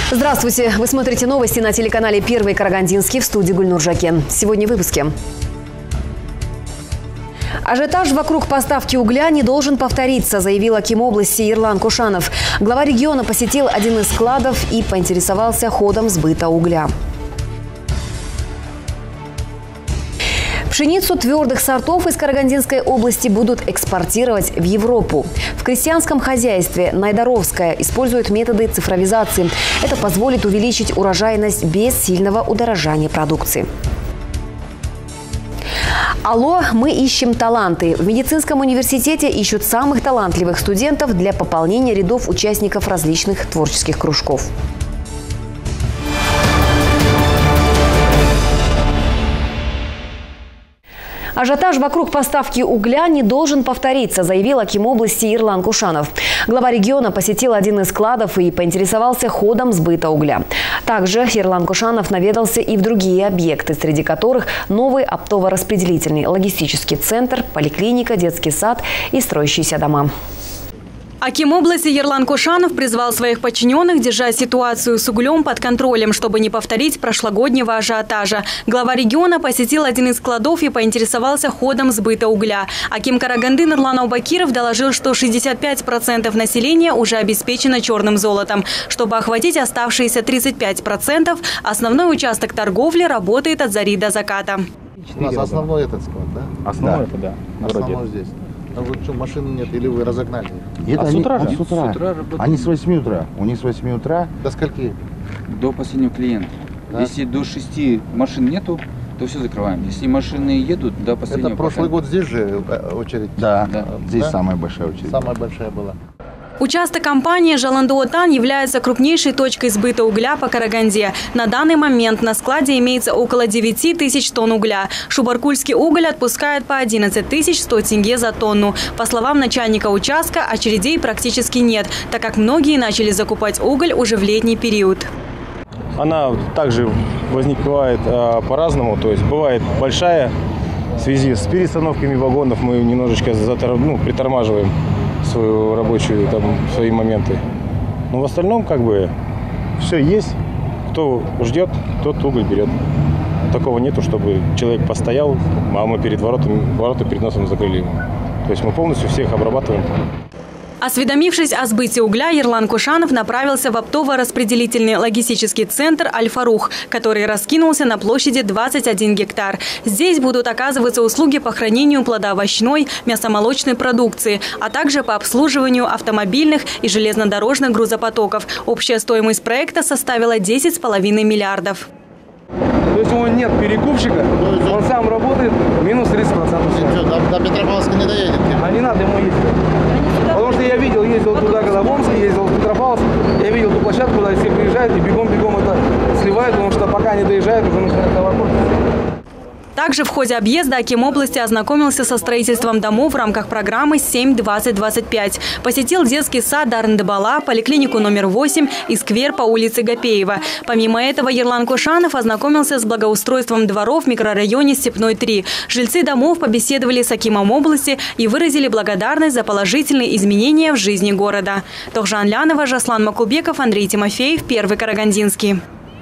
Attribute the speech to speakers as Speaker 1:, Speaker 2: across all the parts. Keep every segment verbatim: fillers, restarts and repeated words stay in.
Speaker 1: Здравствуйте! Вы смотрите новости на телеканале «Первый Карагандинский», в студии Гульнур Жакен. Сегодня в выпуске. Ажиотаж вокруг поставки угля не должен повториться, заявил аким области Ерлан Кушанов. Глава региона посетил один из складов и поинтересовался ходом сбыта угля. Пшеницу твердых сортов из Карагандинской области будут экспортировать в Европу. В крестьянском хозяйстве Найдаровская использует методы цифровизации. Это позволит увеличить урожайность без сильного удорожания продукции. Алло, мы ищем таланты. В медицинском университете ищут самых талантливых студентов для пополнения рядов участников различных творческих кружков. Ажиотаж вокруг поставки угля не должен повториться, заявил аким области Ерлан Кушанов. Глава региона посетил один из складов и поинтересовался ходом сбыта угля. Также Ерлан Кушанов наведался и в другие объекты, среди которых новый оптово-распределительный логистический центр, поликлиника, детский сад и строящиеся дома.
Speaker 2: Аким области Ерлан Кушанов призвал своих подчиненных держать ситуацию с углем под контролем, чтобы не повторить прошлогоднего ажиотажа. Глава региона посетил один из складов и поинтересовался ходом сбыта угля. Аким Караганды Нурлан Аубакиров доложил, что шестьдесят пять процентов населения уже обеспечено черным золотом. Чтобы охватить оставшиеся тридцать пять процентов, основной участок торговли работает от зари до заката.
Speaker 3: У нас основной этот склад, да?
Speaker 4: Основной, да. это да.
Speaker 3: Основной здесь. А вы что, машины нет или вы разогнали?
Speaker 4: Это а
Speaker 3: с утра
Speaker 4: же? С утра. С утра они с восьми утра. У них с восьми утра.
Speaker 3: До скольки?
Speaker 5: До последнего клиента. Да? Если до шести машин нету, то все закрываем. Если машины едут, до последнего.
Speaker 3: Это прошлый год здесь же очередь?
Speaker 4: Да, да. Здесь да? самая большая очередь.
Speaker 3: Самая большая была.
Speaker 2: Участок компании «Жаландуотан» является крупнейшей точкой сбыта угля по Караганде. На данный момент на складе имеется около девяти тысяч тонн угля. Шубаркульский уголь отпускает по одиннадцать тысяч сто тенге за тонну. По словам начальника участка, очередей практически нет, так как многие начали закупать уголь уже в летний период.
Speaker 6: Она также возникает а, по-разному, то есть бывает большая. В связи с перестановками вагонов мы немножечко затор... ну, притормаживаем свою рабочую, там, свои моменты. Но в остальном, как бы, все есть. Кто ждет, тот уголь берет. Такого нету, чтобы человек постоял, а мы перед воротами, ворота перед носом закрыли. То есть мы полностью всех обрабатываем.
Speaker 2: Осведомившись о сбыте угля, Ерлан Кушанов направился в оптово-распределительный логистический центр «Аль-Фарух», который раскинулся на площади двадцать один гектар. Здесь будут оказываться услуги по хранению плодоовощной, мясомолочной продукции, а также по обслуживанию автомобильных и железнодорожных грузопотоков. Общая стоимость проекта составила десять с половиной миллиардов.
Speaker 7: То есть у него нет перекупщика, он сам работает, минус тридцать процентов.
Speaker 3: До, до Петропавловска не доедет?
Speaker 7: А не надо ему ездить. Потому что я видел, ездил туда, когда в Омске, ездил в Петропавловск, я видел ту площадку, куда все приезжают и бегом-бегом это сливают, потому что пока не доезжают, уже начинают товар.
Speaker 2: Также в ходе объезда аким области ознакомился со строительством домов в рамках программы семь двадцать двадцать пять. Посетил детский сад Дарндебала, поликлинику номер восемь и сквер по улице Гапеева. Помимо этого, Ерлан Кушанов ознакомился с благоустройством дворов в микрорайоне Степной три. Жильцы домов побеседовали с акимом области и выразили благодарность за положительные изменения в жизни города. Тохжан Лянова, Жаслан Макубеков, Андрей Тимофеев, Первый Карагандинский.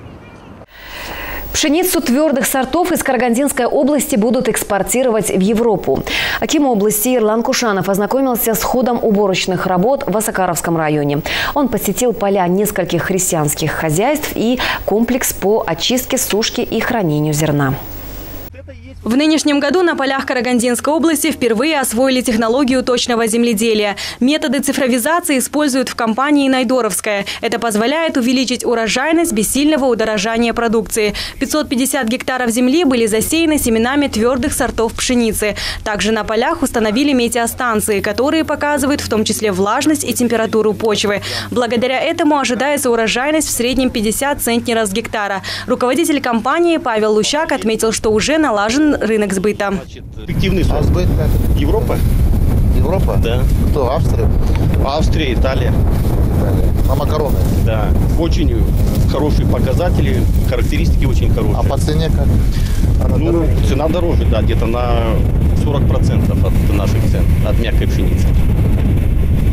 Speaker 1: Пшеницу твердых сортов из Карагандинской области будут экспортировать в Европу. Аким области Ерлан Кушанов ознакомился с ходом уборочных работ в Осакаровском районе. Он посетил поля нескольких христианских хозяйств и комплекс по очистке, сушке и хранению зерна.
Speaker 2: В нынешнем году на полях Карагандинской области впервые освоили технологию точного земледелия. Методы цифровизации используют в компании «Найдаровская». Это позволяет увеличить урожайность без сильного удорожания продукции. пятьсот пятьдесят гектаров земли были засеяны семенами твердых сортов пшеницы. Также на полях установили метеостанции, которые показывают в том числе влажность и температуру почвы. Благодаря этому ожидается урожайность в среднем пятьдесят центнеров с гектара. Руководитель компании Павел Лущак отметил, что уже налажен рынок сбыта.
Speaker 8: Эффективный сорт.
Speaker 3: А сбыт как?
Speaker 8: Европа.
Speaker 3: Европа?
Speaker 8: Да.
Speaker 3: Кто? Австрия?
Speaker 8: Австрия, Италия.
Speaker 3: Италия. На макароны?
Speaker 8: Да. Очень хорошие показатели, характеристики очень хорошие.
Speaker 3: А по цене как? Она
Speaker 8: ну,
Speaker 3: дороже?
Speaker 8: Цена дороже, да, где-то на сорок процентов от наших цен, от мягкой пшеницы.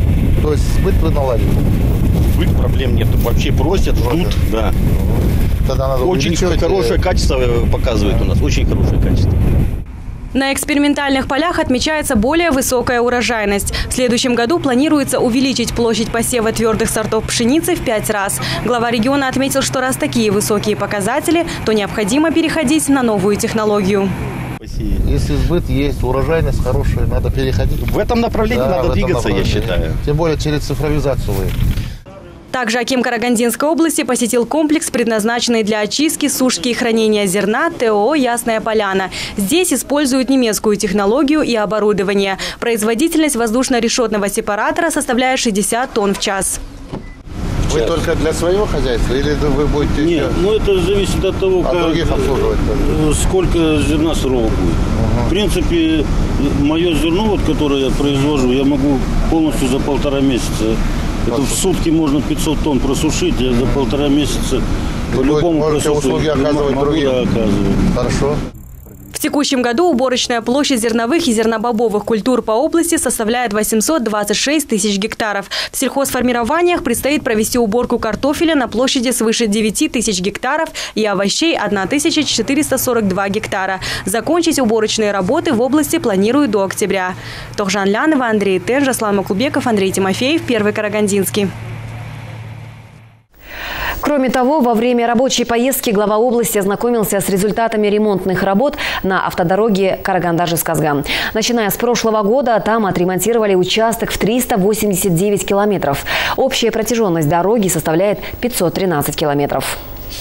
Speaker 3: То есть сбыт вы наладили?
Speaker 8: Сбыт, проблем нет. Вообще просят, ждут, да.
Speaker 3: Тогда надо
Speaker 8: очень
Speaker 3: увеличивать...
Speaker 8: хорошее качество показывает у нас, очень хорошее качество.
Speaker 2: На экспериментальных полях отмечается более высокая урожайность. В следующем году планируется увеличить площадь посева твердых сортов пшеницы в пять раз. Глава региона отметил, что раз такие высокие показатели, то необходимо переходить на новую технологию.
Speaker 3: Если сбыт есть, урожайность хорошая, надо переходить.
Speaker 8: В этом направлении да, надо двигаться, я считаю.
Speaker 3: Тем более через цифровизацию.
Speaker 2: Также аким Карагандинской области посетил комплекс, предназначенный для очистки, сушки и хранения зерна ТОО «Ясная поляна». Здесь используют немецкую технологию и оборудование. Производительность воздушно-решетного сепаратора составляет шестьдесят тонн в час.
Speaker 3: Вы только для своего хозяйства или вы будете...
Speaker 9: Нет, ну это зависит от того,
Speaker 3: от
Speaker 9: как,
Speaker 3: других обслуживать,
Speaker 9: сколько зерна сырого будет. Угу. В принципе, мое зерно, вот, которое я произвожу, я могу полностью за полтора месяца. Это в сутки можно пятьсот тонн просушить, я за полтора месяца по-любому просушить.
Speaker 3: Услуги оказывать
Speaker 9: могу,
Speaker 3: другим.
Speaker 9: Да, оказывать.
Speaker 3: Хорошо.
Speaker 2: В текущем году уборочная площадь зерновых и зернобобовых культур по области составляет восемьсот двадцать шесть тысяч гектаров. В сельхозформированиях предстоит провести уборку картофеля на площади свыше девяти тысяч гектаров и овощей тысяча четыреста сорок два гектара. Закончить уборочные работы в области планируют до октября. Тохжан Лянова, Андрей Тен, Жаслан Макулбеков, Андрей Тимофеев, Первый Карагандинский.
Speaker 1: Кроме того, во время рабочей поездки глава области ознакомился с результатами ремонтных работ на автодороге Карагандар-Жезказган. Начиная с прошлого года там отремонтировали участок в триста восемьдесят девять километров. Общая протяженность дороги составляет пятьсот тринадцать километров.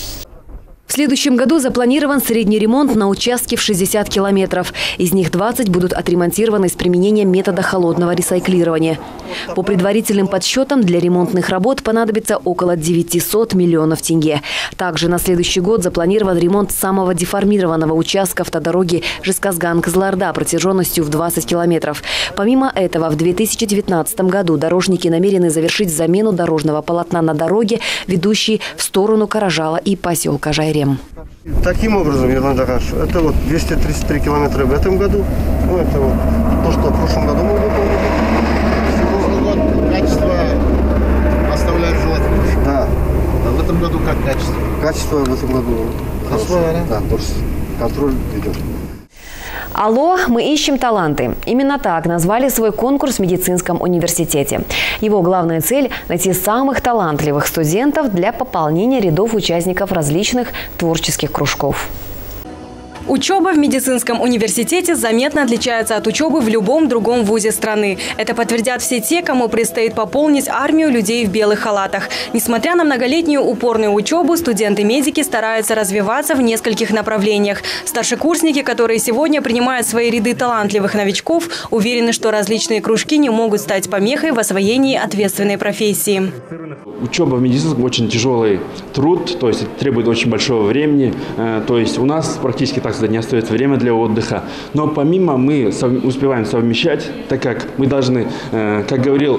Speaker 1: В следующем году запланирован средний ремонт на участке в шестьдесят километров. Из них двадцать будут отремонтированы с применением метода холодного ресайклирования. По предварительным подсчетам, для ремонтных работ понадобится около девятисот миллионов тенге. Также на следующий год запланирован ремонт самого деформированного участка автодороги Жезказган-Кызылорда протяженностью в двадцать километров. Помимо этого, в две тысячи девятнадцатом году дорожники намерены завершить замену дорожного полотна на дороге, ведущей в сторону Каражала и поселка Жайрем.
Speaker 10: Таким образом, Ерлан Дагаш, это вот двести тридцать три километра в этом году. Ну, это вот то, что в прошлом году мы выполнили.
Speaker 3: Прошлый год качество оставляет желать лучше.
Speaker 10: Да.
Speaker 3: А в этом году как качество?
Speaker 10: Качество в этом году хорошее. Да, тоже контроль идет.
Speaker 1: Алло, мы ищем таланты. Именно так назвали свой конкурс в медицинском университете. Его главная цель – найти самых талантливых студентов для пополнения рядов участников различных творческих кружков.
Speaker 2: Учеба в медицинском университете заметно отличается от учебы в любом другом вузе страны. Это подтвердят все те, кому предстоит пополнить армию людей в белых халатах. Несмотря на многолетнюю упорную учебу, студенты-медики стараются развиваться в нескольких направлениях. Старшекурсники, которые сегодня принимают в свои ряды талантливых новичков, уверены, что различные кружки не могут стать помехой в освоении ответственной профессии.
Speaker 11: Учеба в медицинском очень тяжелый труд, то есть требует очень большого времени. То есть у нас практически так сказать, не остается время для отдыха. Но помимо мы успеваем совмещать, так как мы должны, как говорил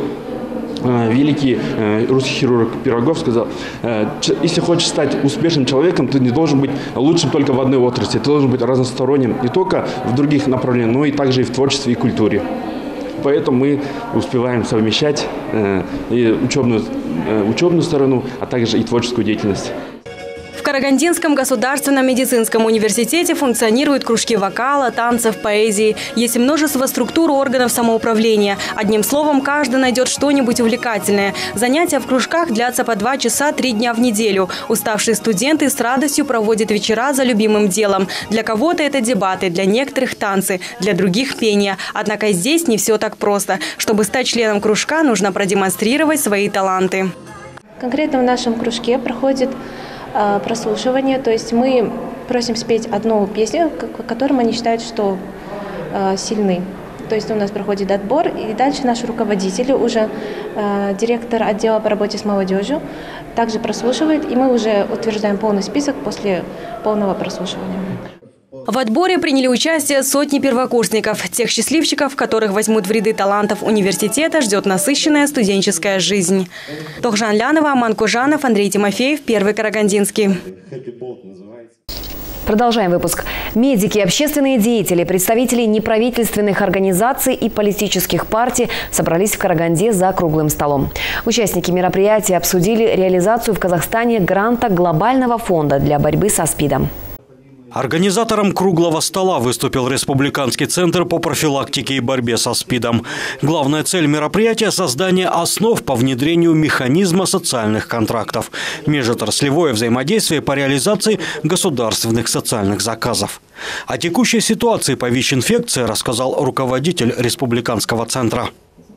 Speaker 11: великий русский хирург Пирогов, сказал, если хочешь стать успешным человеком, ты не должен быть лучшим только в одной отрасли, ты должен быть разносторонним не только в других направлениях, но и также и в творчестве и культуре. Поэтому мы успеваем совмещать э, и учебную, э, учебную сторону, а также и творческую деятельность.
Speaker 2: В Карагандинском государственном медицинском университете функционируют кружки вокала, танцев, поэзии. Есть множество структур органов самоуправления. Одним словом, каждый найдет что-нибудь увлекательное. Занятия в кружках длятся по два часа три дня в неделю. Уставшие студенты с радостью проводят вечера за любимым делом. Для кого-то это дебаты, для некоторых танцы, для других пение. Однако здесь не все так просто. Чтобы стать членом кружка, нужно продемонстрировать свои таланты.
Speaker 12: Конкретно в нашем кружке проходит прослушивание, то есть мы просим спеть одну песню, которым они считают, что э, сильны. То есть у нас проходит отбор, и дальше наши руководители, уже э, директор отдела по работе с молодежью, также прослушивает, и мы уже утверждаем полный список после полного прослушивания.
Speaker 2: В отборе приняли участие сотни первокурсников. Тех счастливчиков, которых возьмут в ряды талантов университета, ждет насыщенная студенческая жизнь. Тохжан Лянова, Аман Кожанов, Андрей Тимофеев, Первый Карагандинский.
Speaker 1: Продолжаем выпуск. Медики, общественные деятели, представители неправительственных организаций и политических партий собрались в Караганде за круглым столом. Участники мероприятия обсудили реализацию в Казахстане гранта Глобального фонда для борьбы со СПИДом.
Speaker 13: Организатором круглого стола выступил Республиканский центр по профилактике и борьбе со СПИДом. Главная цель мероприятия – создание основ по внедрению механизма социальных контрактов, межотраслевое взаимодействие по реализации государственных социальных заказов. О текущей ситуации по ВИЧ-инфекции рассказал руководитель Республиканского центра.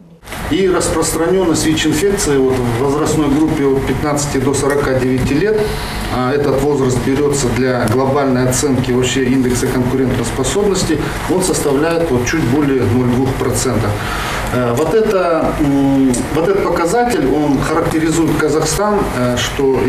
Speaker 4: И распространенность ВИЧ-инфекции вот, в возрастной группе от пятнадцати до сорока девяти лет. Этот возраст берется для глобальной оценки вообще индекса конкурентоспособности. Он составляет вот, чуть более ноль целых две десятых процента. Вот, это, вот этот показатель, он характеризует Казахстан, что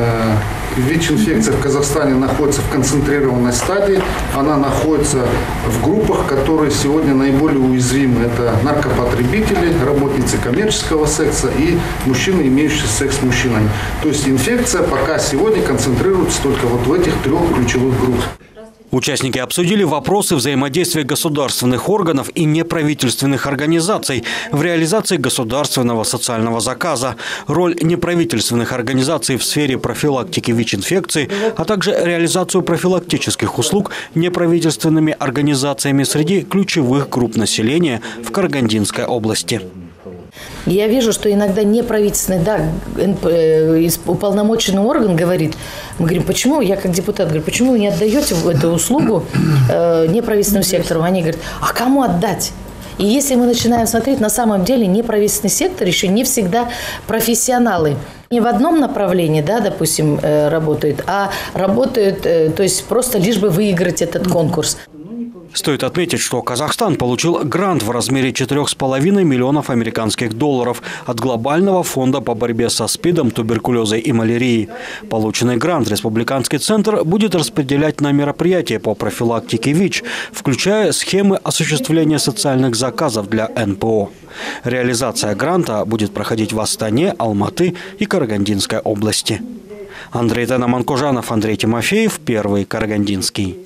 Speaker 4: ВИЧ-инфекция в Казахстане находится в концентрированной стадии. Она находится в группах, которые сегодня наиболее уязвимы. Это наркопотребители, работницы коммерческого секса и мужчины, имеющие секс с мужчинами. То есть инфекция пока сегодня концентрируется только вот в этих трех ключевых группах.
Speaker 13: Участники обсудили вопросы взаимодействия государственных органов и неправительственных организаций в реализации государственного социального заказа, роль неправительственных организаций в сфере профилактики ВИЧ-инфекции, а также реализацию профилактических услуг неправительственными организациями среди ключевых групп населения в Карагандинской области.
Speaker 14: Я вижу, что иногда неправительственный, да, уполномоченный орган говорит, мы говорим, почему, я как депутат говорю, почему вы не отдаете эту услугу э, неправительственному сектору? Они говорят, а кому отдать? И если мы начинаем смотреть, на самом деле неправительственный сектор еще не всегда профессионалы. Не в одном направлении, да, допустим, э, работают, а работают, э, то есть просто лишь бы выиграть этот конкурс.
Speaker 13: Стоит отметить, что Казахстан получил грант в размере четырёх с половиной миллионов американских долларов от Глобального фонда по борьбе со СПИДом, туберкулезом и малярией. Полученный грант Республиканский центр будет распределять на мероприятия по профилактике ВИЧ, включая схемы осуществления социальных заказов для эн пэ о. Реализация гранта будет проходить в Астане, Алматы и Карагандинской области. Андрей Тена-Манкожанов, Андрей Тимофеев, Первый Карагандинский.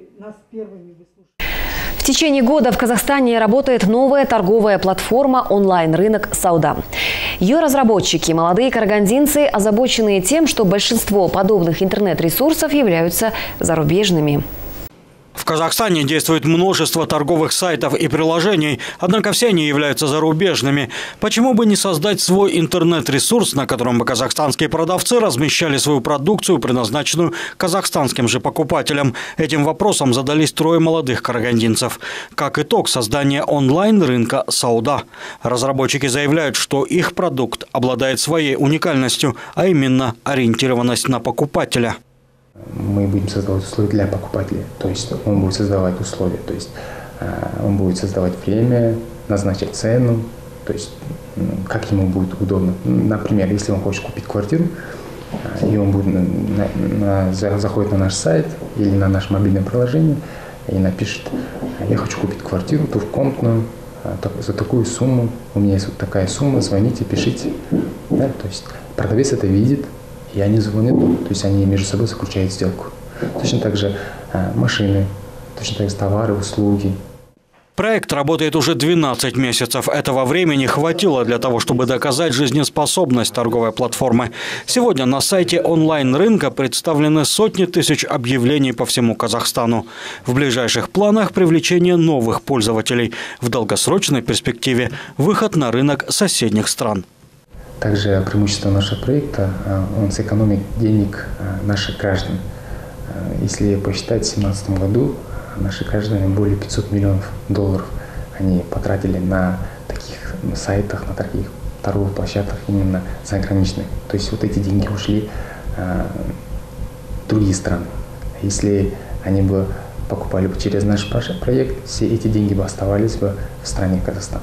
Speaker 1: В течение года в Казахстане работает новая торговая платформа «Онлайн-рынок Сауда». Ее разработчики – молодые карагандинцы, озабоченные тем, что большинство подобных интернет-ресурсов являются зарубежными.
Speaker 13: В Казахстане действует множество торговых сайтов и приложений, однако все они являются зарубежными. Почему бы не создать свой интернет-ресурс, на котором бы казахстанские продавцы размещали свою продукцию, предназначенную казахстанским же покупателям? Этим вопросом задались трое молодых карагандинцев. Как итог создания онлайн-рынка Сауда. Разработчики заявляют, что их продукт обладает своей уникальностью, а именно ориентированность на покупателя.
Speaker 15: Мы будем создавать условия для покупателя, то есть он будет создавать условия, то есть он будет создавать время, назначить цену, то есть как ему будет удобно. Например, если он хочет купить квартиру, и он будет на, на, на, заходит на наш сайт или на наше мобильное приложение и напишет, я хочу купить квартиру двухкомнатную за такую сумму, у меня есть вот такая сумма, звоните, пишите. Да, то есть продавец это видит. И они звонят, то есть они между собой заключают сделку. Точно так же э, машины, точно так же товары, услуги.
Speaker 13: Проект работает уже двенадцать месяцев. Этого времени хватило для того, чтобы доказать жизнеспособность торговой платформы. Сегодня на сайте онлайн-рынка представлены сотни тысяч объявлений по всему Казахстану. В ближайших планах привлечение новых пользователей. В долгосрочной перспективе выход на рынок соседних стран.
Speaker 15: Также преимущество нашего проекта, он сэкономит денег наших граждан. Если посчитать, в две тысячи семнадцатом году наши граждане более пятисот миллионов долларов они потратили на таких сайтах, на таких торговых площадках именно заграничных. То есть вот эти деньги ушли в другие страны. Если они бы покупали бы через наш проект, все эти деньги бы оставались бы в стране Казахстан.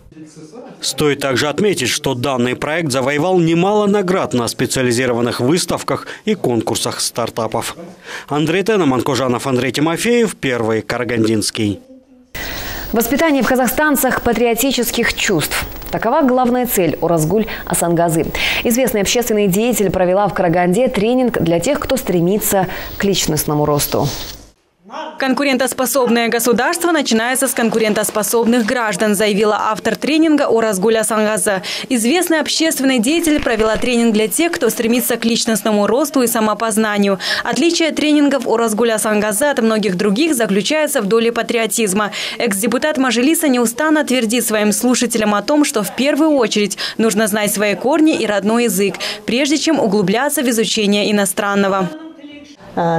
Speaker 13: Стоит также отметить, что данный проект завоевал немало наград на специализированных выставках и конкурсах стартапов. Андрей Тена-Манкожанов, Андрей Тимофеев, Первый Карагандинский.
Speaker 1: Воспитание в казахстанцах патриотических чувств. Такова главная цель Оразгуль Асангазы. Известный общественный деятель провела в Караганде тренинг для тех, кто стремится к личностному росту.
Speaker 2: Конкурентоспособное государство начинается с конкурентоспособных граждан, заявила автор тренинга Оразгуль Асангазы. Известный общественный деятель провела тренинг для тех, кто стремится к личностному росту и самопознанию. Отличие тренингов Оразгуль Асангазы от многих других заключается в доле патриотизма. Экс-депутат Мажилиса неустанно твердит своим слушателям о том, что в первую очередь нужно знать свои корни и родной язык, прежде чем углубляться в изучение иностранного.
Speaker 16: В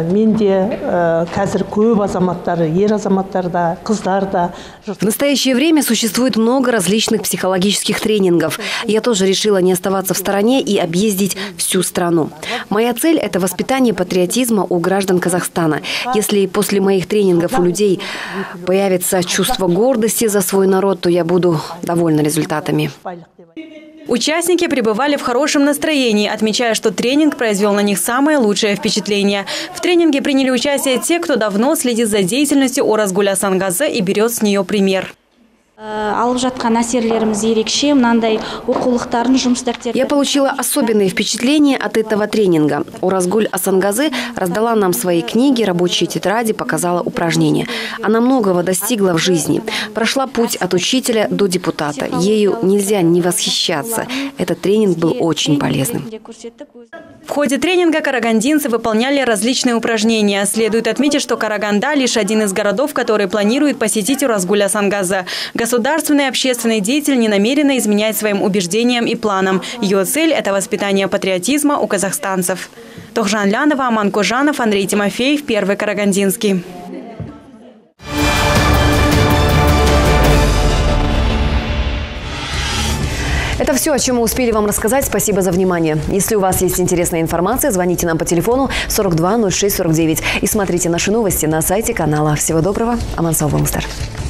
Speaker 1: настоящее время существует много различных психологических тренингов. Я тоже решила не оставаться в стороне и объездить всю страну. Моя цель – это воспитание патриотизма у граждан Казахстана. Если после моих тренингов у людей появится чувство гордости за свой народ, то я буду довольна результатами.
Speaker 2: Участники пребывали в хорошем настроении, отмечая, что тренинг произвел на них самое лучшее впечатление. В тренинге приняли участие те, кто давно следит за деятельностью Оразгуль Асангазы и берет с нее пример.
Speaker 1: Я получила особенные впечатления от этого тренинга. Оразгуль Асангазы раздала нам свои книги, рабочие тетради, показала упражнения. Она многого достигла в жизни. Прошла путь от учителя до депутата. Ею нельзя не восхищаться. Этот тренинг был очень полезным.
Speaker 2: В ходе тренинга карагандинцы выполняли различные упражнения. Следует отметить, что Караганда – лишь один из городов, который планирует посетить Оразгуль Асангазы. Государственный общественный деятель не намерена изменять своим убеждениям и планам. Ее цель – это воспитание патриотизма у казахстанцев. Тохжан Лянова, Аман Кожанов, Андрей Тимофеев, Первый Карагандинский.
Speaker 1: Это все, о чем мы успели вам рассказать. Спасибо за внимание. Если у вас есть интересная информация, звоните нам по телефону сорок два ноль шесть сорок девять и смотрите наши новости на сайте канала. Всего доброго. Аман сау болыңыздар.